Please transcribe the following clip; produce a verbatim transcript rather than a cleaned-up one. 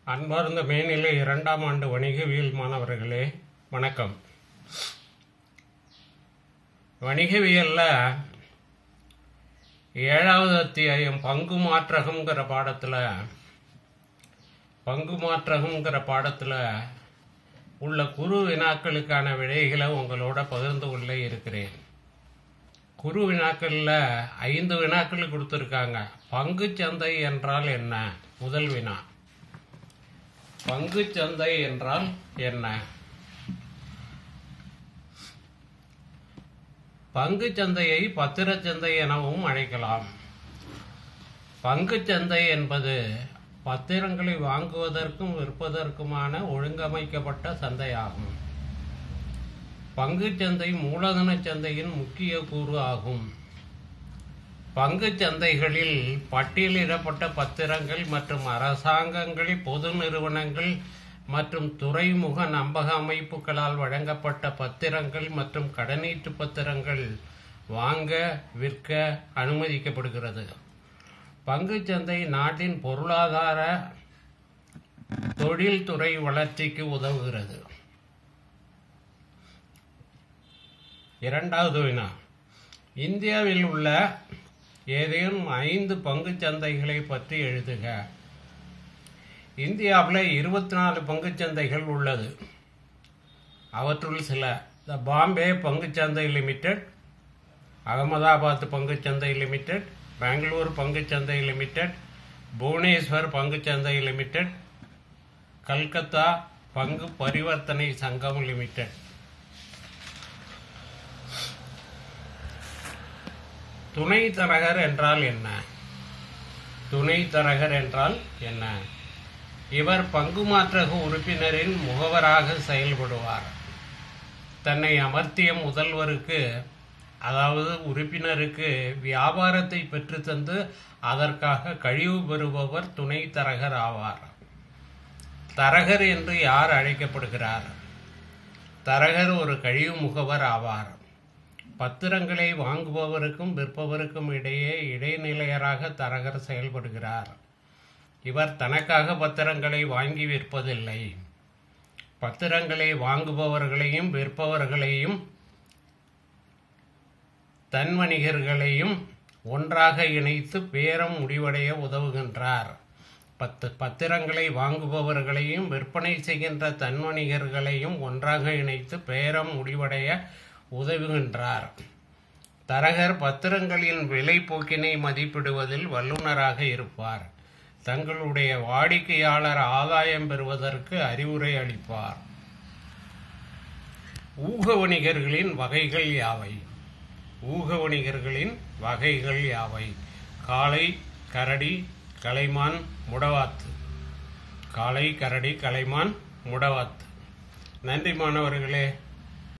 அன்பார்ந்த மேல்நிலை இரண்டாம் ஆண்டு வணிகவியல் மாணவர்களே வணக்கம். வணிகவியலில் ஏழாவது அத்தியாயம் பங்கு மாற்றகம்ங்கிற பாடத்தில் பங்கு மாற்றகம்ங்கிற பாடத்தில் உள்ள குறு வினாக்களுக்கான விடைகளை உங்களோட பகிர்ந்து கொள்ள இருக்கிறேன். குறு வினாக்களில் ஐந்து வினாக்கள் கொடுத்துருக்காங்க. பங்கு சந்தை என்றால் என்ன? முதல் வினா, பங்கு சந்தை என்றால் என்ன? பங்கு சந்தையை பத்திரச்சந்தை எனவும் அழைக்கலாம். பங்கு சந்தை என்பது பத்திரங்களை வாங்குவதற்கும் விற்பதற்குமான ஒழுங்கமைக்கப்பட்ட சந்தையாகும். பங்கு சந்தை மூலதன சந்தையின் முக்கிய கூறு ஆகும். பங்கு சந்தைகளில் பட்டியலிடப்பட்ட பத்திரங்கள் மற்றும் அரசாங்கங்கள், பொது நிறுவனங்கள் மற்றும் துறைமுக நம்பக அமைப்புகளால் வழங்கப்பட்ட பத்திரங்கள் மற்றும் கடனீட்டு பத்திரங்கள் வாங்க விற்க அனுமதிக்கப்படுகிறது. பங்கு சந்தை நாட்டின் பொருளாதார தொழில்துறை வளர்ச்சிக்கு உதவுகிறது. இரண்டாவது வினா, இந்தியாவில் உள்ள ஏதேனும் ஐந்து பங்கு சந்தைகளை பற்றி எழுதுக. இந்தியாவில் இருபத்தி நாலு பங்கு சந்தைகள் உள்ளது. அவற்றுள் சில: த பாம்பே பங்கு சந்தை லிமிடெட், அகமதாபாத் பங்கு சந்தை லிமிடெட், பெங்களூர் பங்கு சந்தை லிமிடெட், புவனேஸ்வர் பங்கு சந்தை லிமிடெட், கல்கத்தா பங்கு பரிவர்த்தனை சங்கம் லிமிடெட். துணை தரகர் என்றால் என்ன? துணை தரகர் என்றால் என்ன? இவர் பங்கு மாற்றக உறுப்பினரின் முகவராக செயல்படுவார். தன்னை அமர்த்திய முதல்வருக்கு, அதாவது உறுப்பினருக்கு, வியாபாரத்தை பெற்றுத்தந்து அதற்காக கழிவு பெறுபவர் துணை தரகர் ஆவார். தரகர் என்று யார் அழைக்கப்படுகிறார்? தரகர் ஒரு கழிவு முகவர் ஆவார். பத்திரங்களை வாங்குபவருக்கும் விற்பவருக்கும் இடையே இடைநிலையராக தரகர் செயல்படுகிறார். இவர் தனக்காக பத்திரங்களை வாங்கி விற்பதில்லை. பத்திரங்களை வாங்குபவர்களையும் விற்பவர்களையும் தன் வணிகர்களையும் ஒன்றாக இணைத்து பேரம் முடிவடைய உதவுகின்றார். பத்து பத்திரங்களை வாங்குபவர்களையும் விற்பனை செய்கின்ற தன் வணிகர்களையும் ஒன்றாக இணைத்து பேரம் முடிவடைய உதவுகின்றார். தரகர் பத்திரங்களின் விலை போக்கினை மதிப்பிடுவதில் வல்லுநராக இருப்பார். தங்களுடைய வாடிக்கையாளர் ஆதாயம் பெறுவதற்கு அறிவுரை அளிப்பார். ஊக வணிகர்களின் வகைகள் யாவை? ஊக வணிகர்களின் வகைகள் யாவை? காளை, கரடி, கலைமான், முடவாத்து. காளை, கரடி, கலைமான், முடவாத்து. நன்றி மாணவர்களே.